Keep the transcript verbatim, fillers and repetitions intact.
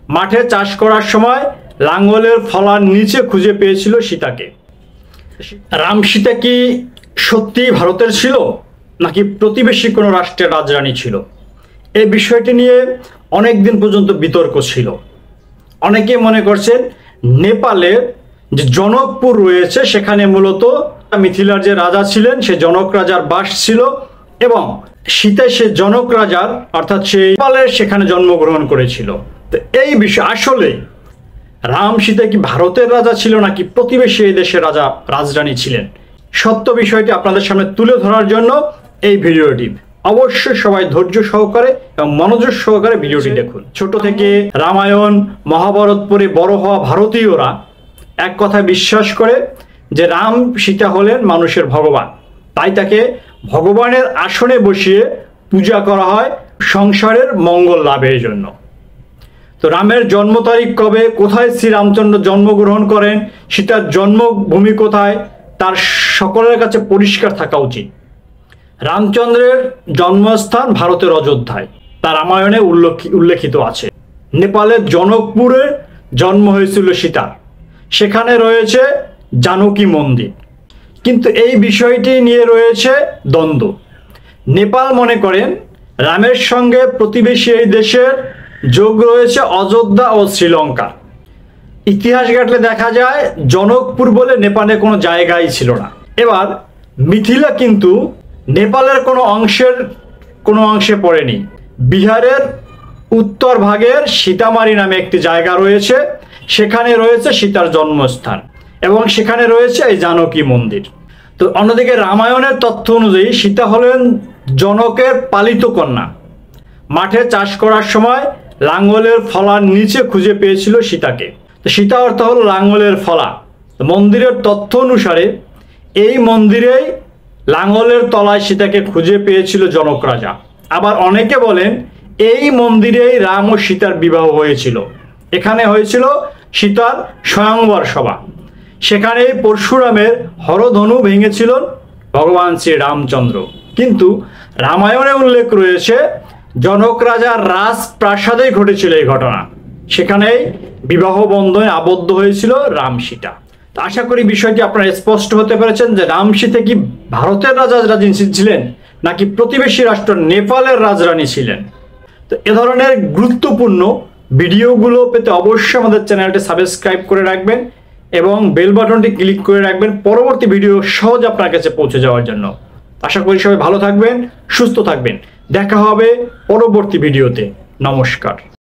মাঠে চাষ করার সময় লাঙ্গলের ফলার নিচে খুঁজে পেয়েছিল সীতাকে। রাম সীতা কি সত্যি ভারতের ছিল নাকি প্রতিবেশী কোনো রাষ্ট্রের রাজরানী ছিল? এই বিষয়টি নিয়ে অনেক দিন পর্যন্ত বিতর্ক ছিল। অনেকে মনে করছেন নেপালের যে জনকপুর রয়েছে সেখানে মূলত মিথিলার যে রাজা ছিলেন সে জনক রাজার বাস ছিল এবং সীতা সে জনক রাজার অর্থাৎ সে নেপালের সেখানে জন্মগ্রহণ করেছিল। তো এই বিষয় আসলে রাম সীতা কি ভারতের রাজা ছিল নাকি প্রতিবেশী এই দেশের রাজা রাজরানী ছিলেন? সত্য বিষয়টি আপনাদের সামনে তুলে ধরার জন্য এই ভিডিওটি অবশ্যই সবাই ধৈর্য সহকারে এবং মনোযোগ সহকারে ভিডিওটি দেখুন। ছোট থেকে রামায়ণ মহাভারত পড়ে বড় হওয়া ভারতীয়রা এক কথা বিশ্বাস করে যে রাম সীতা হলেন মানুষের ভগবান, তাই তাকে ভগবানের আসনে বসিয়ে পূজা করা হয় সংসারের মঙ্গল লাভের জন্য। তো রামের জন্ম তারিখ কবে, কোথায় শ্রীরামচন্দ্র জন্মগ্রহণ করেন, সীতার জন্মভূমি কোথায়, তার সকলের কাছে পরিষ্কার থাকা উচিত। রামচন্দ্রের জন্মস্থান ভারতের অযোধ্যায়, তার রামায়ণে উল্লেখিত আছে। নেপালের জনকপুরে জন্ম হয়েছিল সীতার, সেখানে রয়েছে জানকী মন্দির। কিন্তু এই বিষয়টি নিয়ে রয়েছে দ্বন্দ্ব। নেপাল মনে করেন রামের সঙ্গে প্রতিবেশী এই দেশের যোগ রয়েছে অযোধ্যা ও শ্রীলঙ্কা। ইতিহাস ঘাটলে দেখা যায় জনকপুর বলে নেপালে কোনো জায়গাই ছিল না। এবার মিথিলা কিন্তু নেপালের কোনো অংশের কোনো অংশে পড়েনি। বিহারের উত্তর ভাগের সীতামারি নামে একটি জায়গা রয়েছে, সেখানে রয়েছে সীতার জন্মস্থান এবং সেখানে রয়েছে এই জানকী মন্দির। তো অন্যদিকে রামায়ণের তথ্য অনুযায়ী সীতা হলেন জনকের পালিত কন্যা। মাঠে চাষ করার সময় লাঙ্গলের ফলার নিচে খুঁজে পেয়েছিল সীতাকে। তো সীতা অর্থ হলো লাঙ্গলের ফলা। মন্দিরের তথ্য অনুসারে এই মন্দিরেই লাঙ্গলের তলায় সীতাকে খুঁজে পেয়েছিল জনক রাজা। আবার অনেকে বলেন এই মন্দিরেই রাম ও সীতার বিবাহ হয়েছিল। এখানে হয়েছিল সীতার স্বয়ংবর সভা। সেখানে পরশুরামের হরধনু ভেঙেছিলেন ভগবান শ্রী রামচন্দ্র। কিন্তু রামায়ণে উল্লেখ রয়েছে জনক রাজার রাজপ্রাসাদেই ঘটেছিল এই ঘটনা, সেখানেই বিবাহ বন্ধনে আবদ্ধ হয়েছিল রাম সীতা। আশা করি বিষয়টি আপনারা স্পষ্ট হতে পেরেছেন যে রাম সীতা কি ভারতের রাজা রাজরানী ছিলেন নাকি প্রতিবেশী রাষ্ট্র নেপালের রাজরানী ছিলেন। তো এ ধরনের গুরুত্বপূর্ণ ভিডিওগুলো পেতে অবশ্যই আমাদের চ্যানেলটি সাবস্ক্রাইব করে রাখবেন এবং বেল বাটনটি ক্লিক করে রাখবেন পরবর্তী ভিডিও সহজ আপনার কাছে পৌঁছে যাওয়ার জন্য। আশা করি সবাই ভালো থাকবেন, সুস্থ থাকবেন। দেখা হবে পরবর্তী ভিডিওতে। নমস্কার।